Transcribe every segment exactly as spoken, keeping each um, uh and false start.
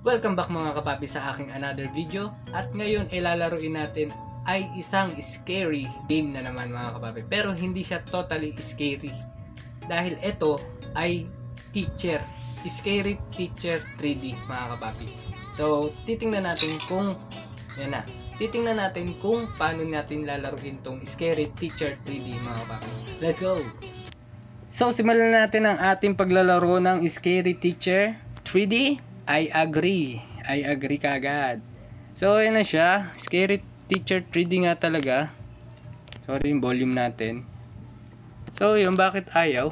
Welcome back mga kapapi sa aking another video. At ngayon ay lalaruin natin ay isang scary game na naman mga kapapi. Pero hindi siya totally scary. Dahil ito ay teacher. Scary Teacher three D mga kapapi. So titingnan natin kung yan na. Titingnan natin kung paano natin lalaruin tong Scary Teacher three D mga kapapi. Let's go! So simulan natin ang ating paglalaro ng Scary Teacher three D. I agree. I agree kagad. So, ayan na siya. Scary Teacher three D nga talaga. Sorry yung volume natin. So, yun. Bakit ayaw?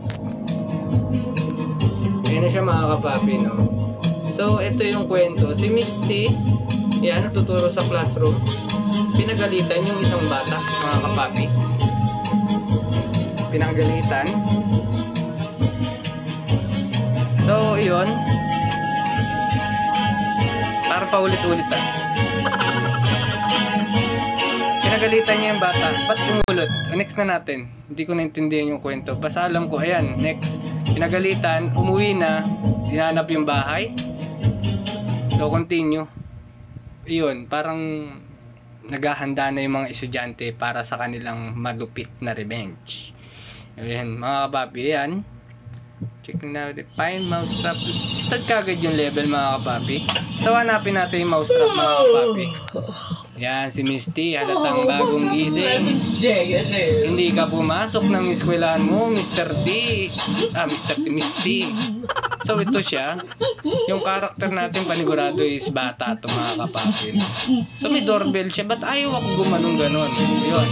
Ayan na siya mga kapapi, no? So, ito yung kwento. Si Misty, yan, natuturo sa classroom. Pinagalitan yung isang bata, mga kapapi. Pinagalitan. So, yun. Para paulit-ulit ah. Pinagalitan niya yung bata. Ba't umulot? Next na natin. Hindi ko naintindihan yung kwento. Basta alam ko, ayan, next. Pinagalitan, umuwi na, hinanap yung bahay. So, continue. Iyon, parang naghahanda na yung mga estudyante para sa kanilang malupit na revenge. Ayan, mga kapapi, ayan. Check na natin. Find mousetrap. Start kagad yung level mga kapapi. So hanapin natin yung mousetrap mga kapapi. Yan si Misty. Halatang bagong gising. Hindi ka pumasok ng eskwelahan mo Mister D. Ah Mister D. Misty. So ito siya. Yung karakter natin panigurado is bata ito mga kapapi. So may doorbell siya. Ba't ayaw ako gumanong ganon? Yun.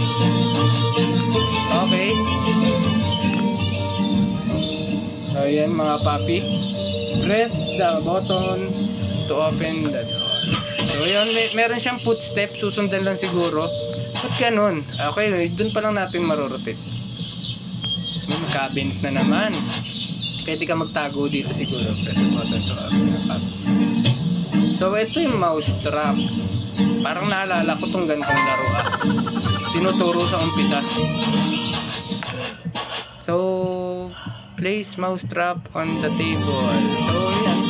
Okay. So yan mga papi, press the button to open the door. So yan, may, meron siyang footstep, susundan lang siguro. Ba't ganun? Okay, dun pa lang natin marorotate. May cabinet na naman. Pwede ka magtago dito siguro. Press the button to open the door. So ito yung mouse trap. Parang naalala ko tong ganitong laro ah. Tinuturo sa umpisa. So place mousetrap on the table. So, yan.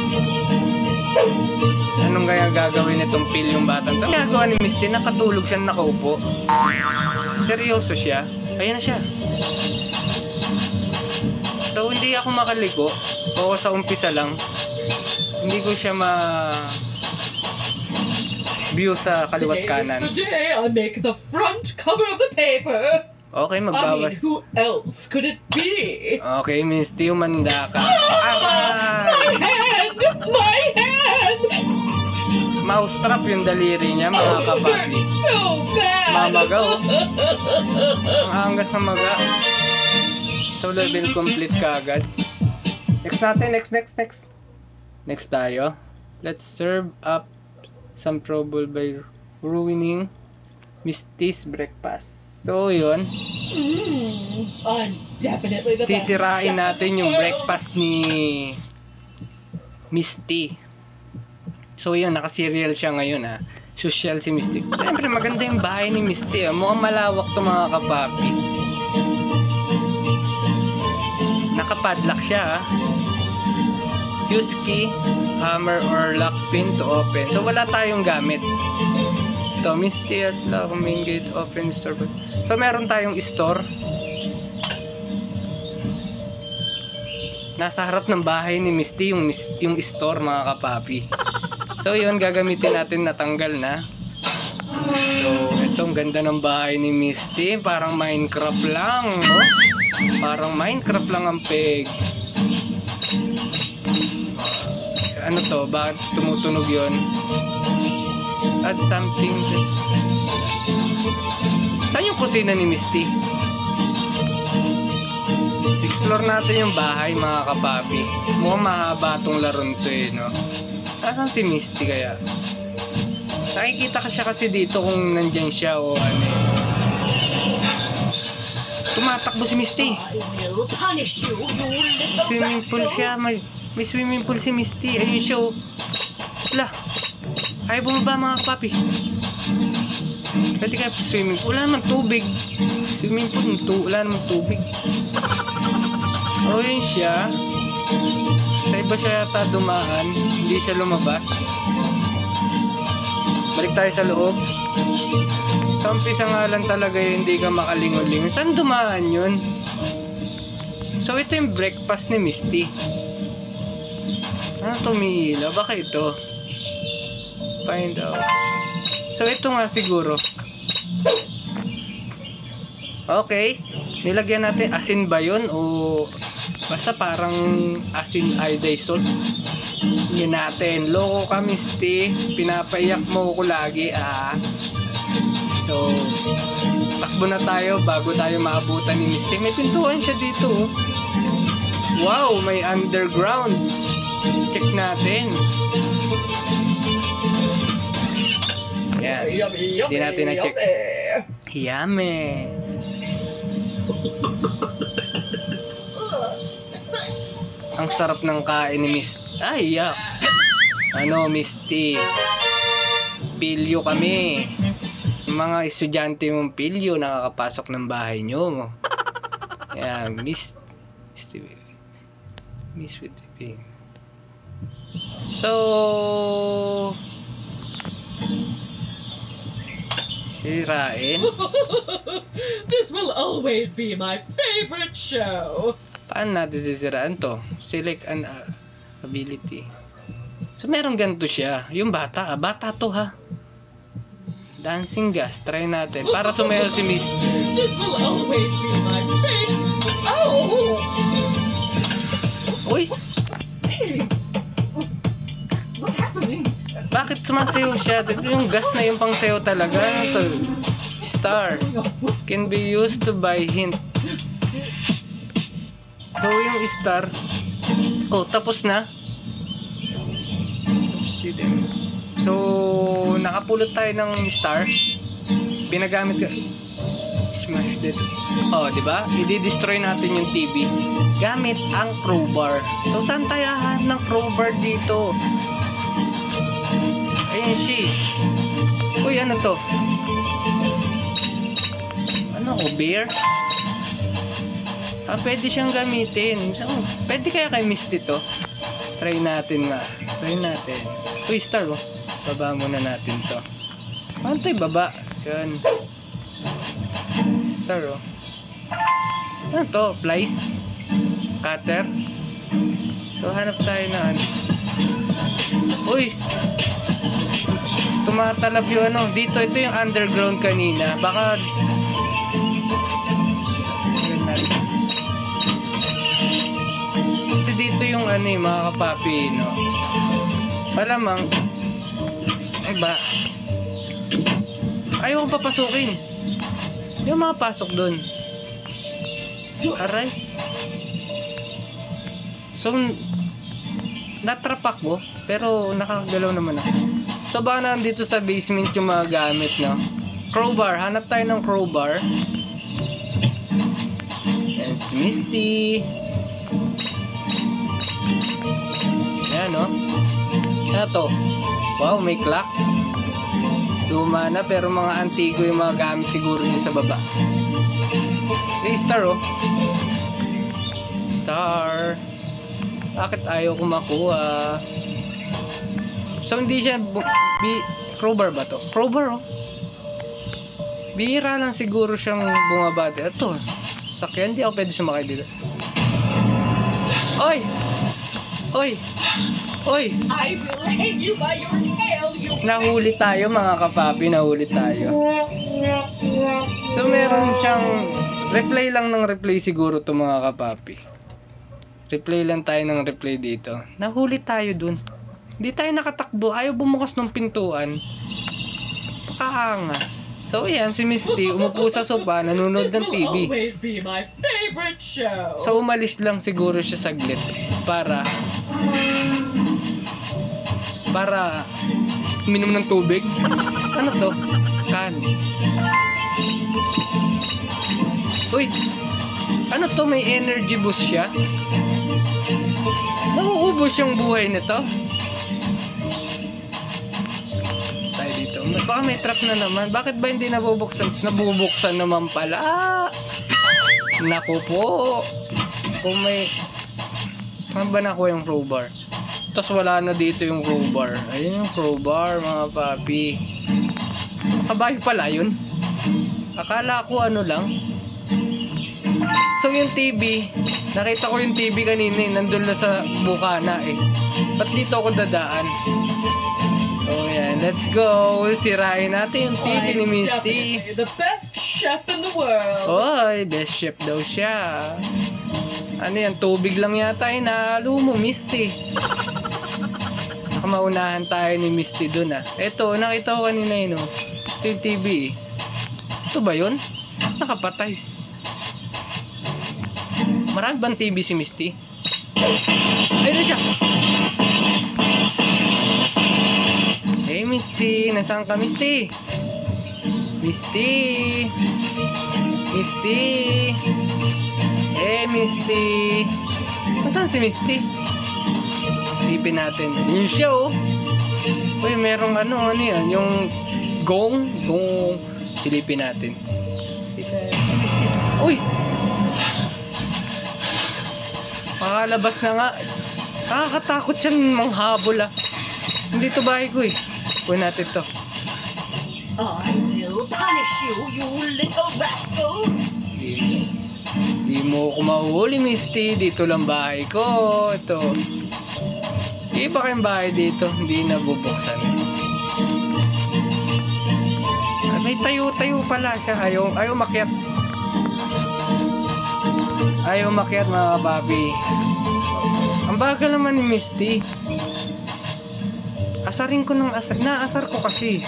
Anong kaya gagawin nitong pill yung batang? Ang gagawa ni Misty, nakatulog siya, nakaupo. Seryoso siya. Ayan na siya. So, hindi ako makaliko. O sa umpisa lang. Hindi ko siya ma view sa kaliwat kanan. Today I'll make the front cover of the paper. Okay, magbawas. I mean, who else could it be? Okay, Misty, umanda ka. Ah, my hand! My hand! Mousetrap yung daliri niya, mga kapapi. So bad! Mamaga, oh. Ang angas na maga. So, level complete kagad. Next natin, next, next, next. Next tayo. Let's serve up some trouble by ruining Misty's breakfast. So, yun. Mm, I'm definitely the best. Sisirain natin yung breakfast ni Misty. So, yun. Naka-serial siya ngayon, ha. Social si Misty. Siyempre, maganda yung bahay ni Misty, ha. Mukhang malawak to mga kapapi. Nakapadlock siya, ha. Use key, hammer, or lock pin to open. So, wala tayong gamit. Ito, Misty has lock, main gate, open, store. So, meron tayong store. Nasa harap ng bahay ni Misty yung, yung store, mga kapapi. So, yun, gagamitin natin, natanggal na. So, itong ganda ng bahay ni Misty. Parang Minecraft lang, no? Parang Minecraft lang ang peg. Ano to? Bakit tumutunog yun? Add something. Saan yung kusina ni Misty? Explore natin yung bahay mga kapapi. Mukhang mahaba tong laron to eh, no? Nasaan si Misty kaya? Nakikita ka siya kasi dito kung nandyan siya o ano eh. Tumatakbo si Misty. Swimming pool siya. May, may swimming pool si Misty. Ayun siya oh. Wala. Ay, bumaba mga kapapi. Pwede kaya swimming pool. Wala naman tubig. Swimming pool, wala naman tubig. O, yun siya. Sa iba siya yata dumaan. Hindi siya lumabas. Balik tayo sa loob. Sa umpisa nga lang talaga yun, hindi ka makalingon-lingon. Saan dumaan yun? So ito yung breakfast ni Misty. Ano tumila? Baka ito? Find out. So ito nga siguro. Okay. Nilagyan natin asin ba yun? O basta parang asin iodized salt. Yun natin. Loko ka, Misty. Pinapaiyak mo ko lagi, ah. So, takbo na tayo bago tayo maabutan ni Misty. May pintuan siya dito, oh. Wow, may underground. Check natin. Yan. Hindi natin na-check. Yummy. Ang sarap ng kain ni Misty. Ay, yak. Ano, Misty? Pilyo kami. Yung mga estudyante mong pilyo nakakapasok ng bahay nyo. Yan, Miss Misty. Miss with the pig. So, sirain. This will always be my favorite show. Paano natin sisiraan to? Select an uh, ability. So meron ganito siya. Yung bata, ah, bata to ha. Dancing gas, try natin. Para sumayaw si Miss. This will always be my favorite. Oh! Uy! What's happening? Bakit sumasayaw siya? Yung gas na yung pang sayaw talaga. Ano to? Star. Can be used to buy hint. So yung star. Oh, tapos na. So, nakapulot tayo ng star. Pinagamit ka. Smash it. Oh, di ba? I-destroy natin yung T V gamit ang crowbar. So, saan tayo hahanap ng crowbar dito? Ayan siya. Uy, ano to? Ano ko? Bear? Ah, pwede siyang gamitin. So, pwede kaya kay Misty to? Try natin nga. Try natin. Uy, star, oh. Baba muna natin to. Paano tayo baba? Yan. Star, oh. Ano to? Flies? Cutter? So, hanap tayo na ano. Uy! Tumatalab yung ano. Dito, ito yung underground kanina. Baka... Yan natin. Kasi dito yung ano eh, mga kapapi, no? Malamang ay ba ayaw kong papasukin. Yung makapasok dun. Aray. So natrapak ko pero nakagalaw naman ako. So baka nandito sa basement yung mga gamit, no? Crowbar. Hanap tayo ng crowbar. Yan si Misty. Yan, no? Ano to? Wow, may clock. Luma na pero mga antigo yung mga gamit siguro niya sa baba. Hey, star, oh. Star. Bakit ayaw ko makuha? So hindi siya bi crowbar ba to? Crowbar, oh. Bihira lang siguro siyang bumabati. Ito, sakyan. Hindi ako pwede sumakay dito. Oy! Oy! Oy! I will hang you by your tail, you... Nahuli tayo, mga kapapi. Nahuli tayo. So meron siyang replay lang ng replay siguro to, mga kapapi. Replay lang tayo ng replay dito. Nahuli tayo dun. Hindi tayo nakatakbo. Ayaw bumukas ng pintuan. Pakaangas. So yan, si Misty umupo sa sopa, nanonood ng T V. Always be my favorite show. So umalis lang siguro siya saglit para para uminom ng tubig. Ano to? Kan. Uy! Ano to? May energy boost siya? Nauubos yung buhay nito? Tayo dito. Baka may trap na naman. Bakit ba hindi nabubuksan? Nabubuksan naman pala. Naku po. Kung may... Saan ba nakuha yung crowbar? Tapos wala na dito yung crowbar. Ayun yung crowbar, mga papi. Kabayo pala yun. Akala ko ano lang. So yung T V, nakita ko yung T V kanina eh, nandun na sa bukana eh. Ba't dito ako dadaan? So yan, let's go. Sirain natin yung T V ni Misty. The best chef in the world. Oy, best chef daw siya. Ano yan, tubig lang yata inahalo mo, Misty. Maunahan tayo ni Misty dun ah. Eto, nakita ko kanina yun oh. Ito yung T V eh. Ito ba yun? Nakapatay. Marami bang T V si Misty? Ayun siya. Hey Misty, nasaan ka Misty? Misty. Misty. Hey Misty. Nasaan si Misty? Silipin natin. Yun siya oh. Uy, merong ano, ano yan? Yung gong. Gong. Silipin natin. Uy! Makalabas na nga. Nakakatakot siyang manghabol ah. Hindi to bahay ko eh. Kunin natin to. I will punish you, you little rascal. Di, di mo ako mahuli, Misty. Dito lang bahay ko. Ito. Di ba kayong bahay dito? Hindi nabubuksan. Ay, may tayo-tayo pala siya. Ayaw, ayaw makyat. Ayaw makyat mga kababi. Ang bagal naman ni Misty. Asarin ko ng asar. Naasar ko kasi.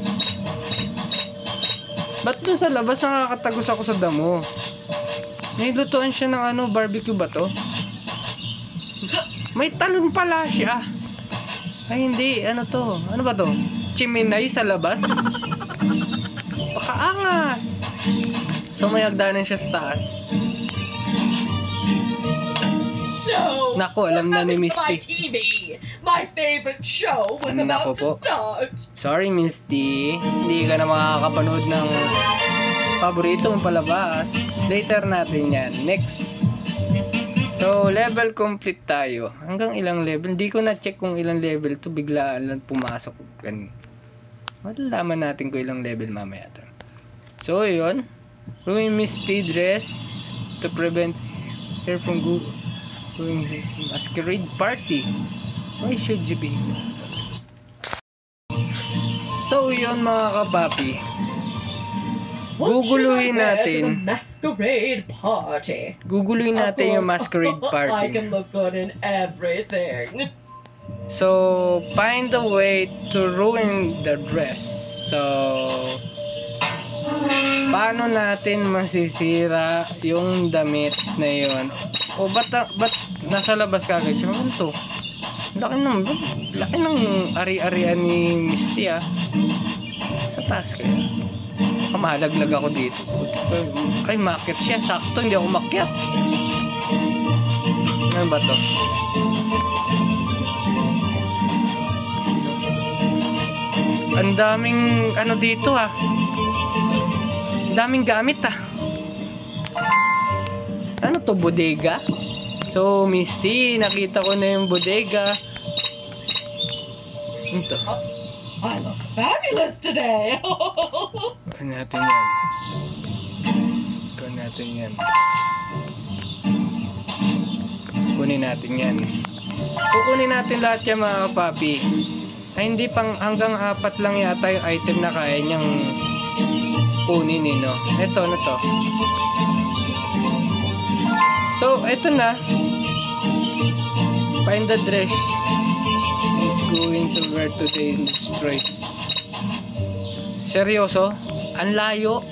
Ba't dun sa labas nakakatagos ako sa damo? May lutuan siya ng ano, barbecue ba to? May talon pala siya. Ay hindi, ano to? Ano ba to? Chiminay sa labas? Pakaangas. So may hagdanan siya sa taas. No, Nako, alam na ni what happened to Misty. my T V? My favorite show was Nako about po. to start. Sorry Misty, hindi ka na makakapanood ng paborito mong palabas. Later natin yan. Next. So, level complete tayo. Hanggang ilang level? Hindi ko na-check kung ilang level to. Bigla lang pumasok. Malalaman natin kung ilang level mamaya to. So, yun. Ruin Misty dress to prevent her from go going his masquerade party. Why should you be? So, yun mga kapapi. Guguluhin natin. Masquerade party. Guguluhin natin yung masquerade I party. can look good in everything. So, find a way to ruin the dress. So, paano natin masisira yung damit na yun? O ba't, ba't nasa labas kagad siya? Ano to? Laki ng, laki ng ari-arian ni Misty ah. Sa taas kaya. Kamalaglag ako dito. Ay, makyat siya. Sakto, hindi ako makyat. Ano ba to? Ang daming ano dito ah. Ang daming gamit ah. Ano to, bodega? So, Misty, nakita ko na yung bodega. Ano to? I look fabulous today. Kunin natin yan. Kunin natin yan. Kunin natin yan. Kukunin natin lahat yan mga papi. Ay hindi pang hanggang apat lang yata yung item na kaya niyang kunin eh, no? Ito, ano to? So, ito na. Find the dress. Is going to where today straight. Seryoso? Ang layo.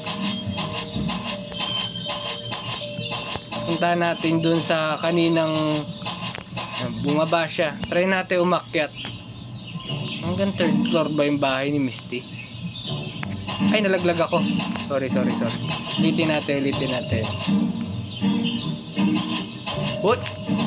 Punta natin dun sa kaninang bumaba siya. Try natin umakyat. Hanggang third floor ba yung bahay ni Misty? Ay, nalaglag ako. Sorry, sorry, sorry. Ulitin natin, ulitin natin. What?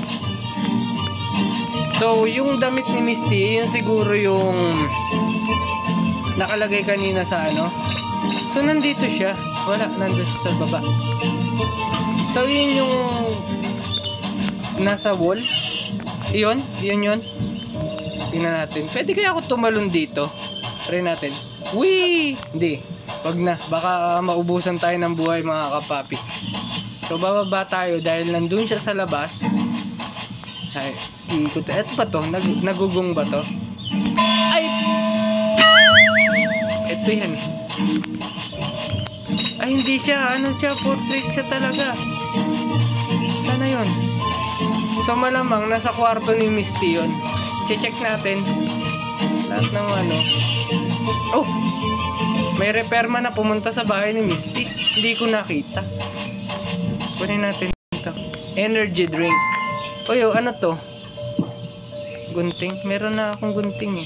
So, yung damit ni Misty, yun siguro yung nakalagay kanina sa ano. So, nandito siya. Wala, nandito siya sa baba. So, yun yung nasa wall. Iyon, iyon yun. Tingnan natin. Pwede kaya ako tumalon dito? Try natin. Whee! Hindi. Wag na. Baka maubusan tayo ng buhay mga kapapi. So bababa tayo dahil nandun siya sa labas. Ay, ikot. Eto ba to? Nag nagugong ba to? Ay! Ito yan. Ay, hindi siya. Ano siya? Portrait siya talaga. Sana yun? So malamang nasa kwarto ni Misty yun. Che-check natin. Lahat ng ano. Oh! May repairman na pumunta sa bahay ni Misty. Hindi ko nakita. Kunin natin ito. Energy drink. Oy, oh, ano to? Gunting. Meron na akong gunting eh.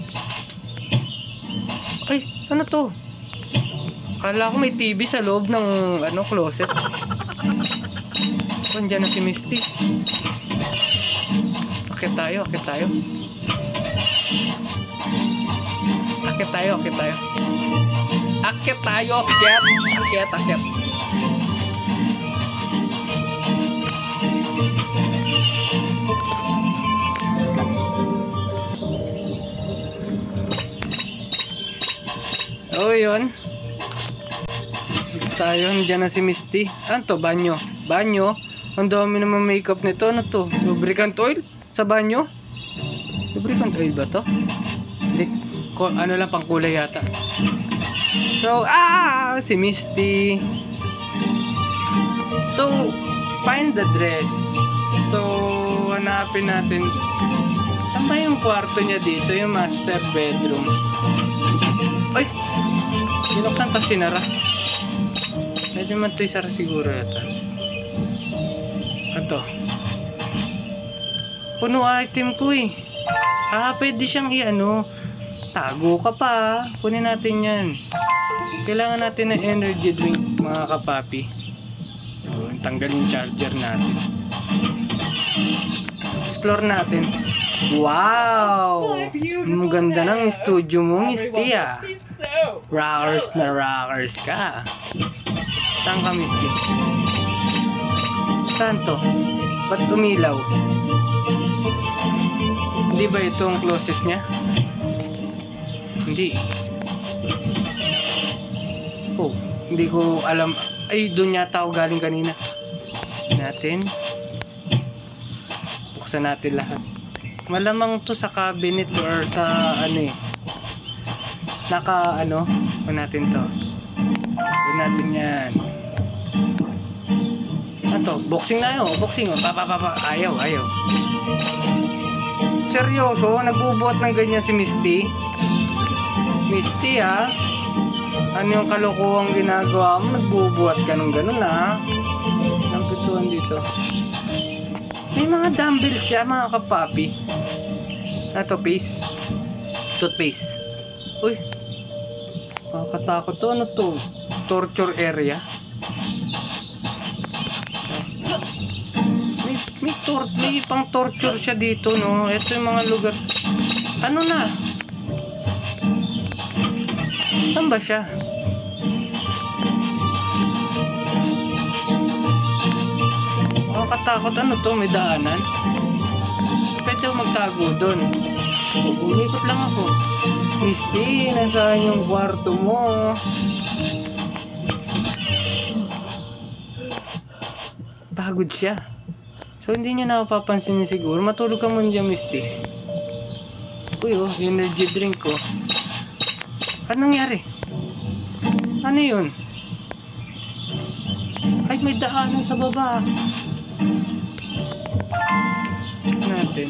Ay, ano to? Kala ko may T V sa loob ng ano closet. Nandiyan na si Misty. Akit tayo, akit tayo. Akit tayo, akit tayo. Akit tayo, akit. Akit, akit. Oh, yun. Tayo, nandiyan na si Misty. Ano to? Banyo. Banyo? Ang dami naman makeup nito. Ano to? Lubricant oil? Sa banyo? Lubricant oil ba to? Hindi. Ano lang, pang kulay yata. So, ah! Si Misty. So, find the dress. So, hanapin natin. Saan ba yung kwarto niya dito? Yung master bedroom. Ay! Binuksan pa sinara. Medyo man ito isara siguro yata. Ito. Puno item ko eh. Ah, pwede siyang i-ano. Tago ka pa. Kunin natin yan. Kailangan natin ng energy drink mga kapapi. So, tanggalin yung charger natin. Explore natin. Wow! Ang ganda ng studio mo, Misty ah. Rockers na rockers ka. Saan ka, Misty? Saan to? Ba't umilaw? Hindi ba ito ang closet niya? Hindi. Oh, hindi ko alam. Ay, doon yata ako galing kanina. Natin. Buksan natin lahat. Malamang to sa cabinet or sa ano eh. Naka ano. Kunin natin to. Kunin natin yan. Ano to? Boxing na yun. Boxing. Pa, pa, pa, pa. Ayaw, ayaw. Seryoso? Nagbubuhat ng ganyan si Misty? Misty ha? Ano yung kalokohang ginagawa mo? Nagbubuhat ka ng ganun ha? Ang pituan dito. May mga dumbbells siya mga kapapi. Ano to? Paste? Toothpaste. Uy. Nakakatakot to. Ano to? Torture area. May, may, tor may pang torture siya dito no. Ito yung mga lugar. Ano na? Saan ba siya? Nakakatakot. Ano to? May daanan? Pwede ako magtago doon. Umikot lang ako. Misty, nasaan yung kwarto mo? Pagod siya. So hindi niya napapansin niya siguro. Matulog ka muna dyan, Misty. Uy oh, energy drink ko. Oh. Anong nangyari? Ano yun? Ay, may daanan sa baba. Natin.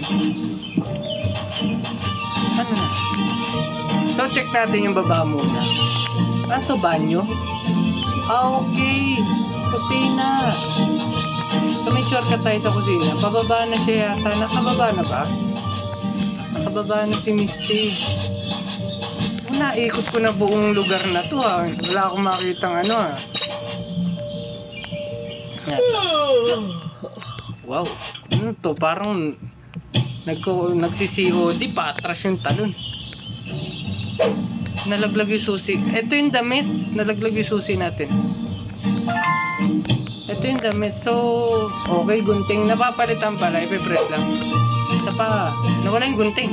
Ano na? So, check natin yung baba muna. Ano to, banyo? Ah, okay. Kusina. So, may shortcut tayo sa kusina. Pababa na siya yata. Nakababa na ba? Nakababa na si Misty. Naikot ko na buong lugar na to ha. Wala akong makitang ano ha. Wow. Ano to? Parang nagsi-C O D pa. Atras yung talon. Nalaglag yung susi. Ito yung damit. Nalaglag yung susi natin. Ito Ito yung damit. So, okay, gunting. Napapalitan pala. Ipipress lang. Isa pa. Nawala yung gunting.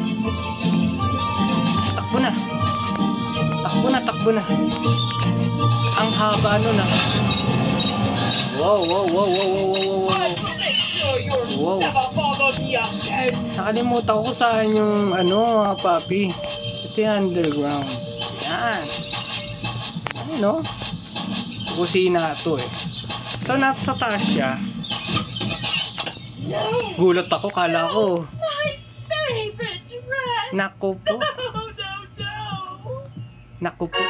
Takbo na. Takbo na, takbo na. Ang haba ano na. Wow, wow, wow, wow, wow, wow, wow. Make sure you're Wow. never follow me again. Nakalimutan ko saan yung ano, mga papi. Ito yung underground. Yan. Ano, no? Kusina to eh. So, nasa taas siya. Gulat ako, kala ko. My favorite dress. Naku po. No, no, no. Naku po.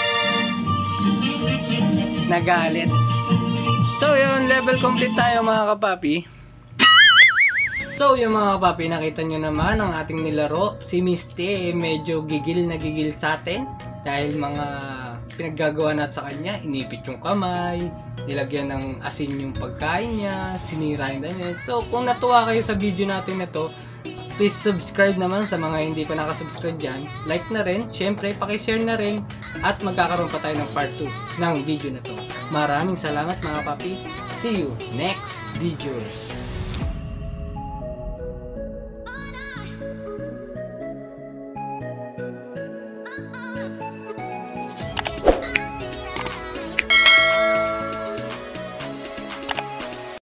Nagalit. So, yun, level complete tayo mga kapapi. So, yung mga kapapi, nakita nyo naman ang ating nilaro. Si Misty, eh, medyo gigil na gigil sa atin. Dahil mga pinaggagawa natin sa kanya, inipit yung kamay, nilagyan ng asin yung pagkain niya, sinira yung damit. So, kung natuwa kayo sa video natin na to, please subscribe naman sa mga hindi pa nakasubscribe dyan. Like na rin, syempre, pakishare na rin. At magkakaroon pa tayo ng part two ng video na to. Maraming salamat mga papi. See you next videos.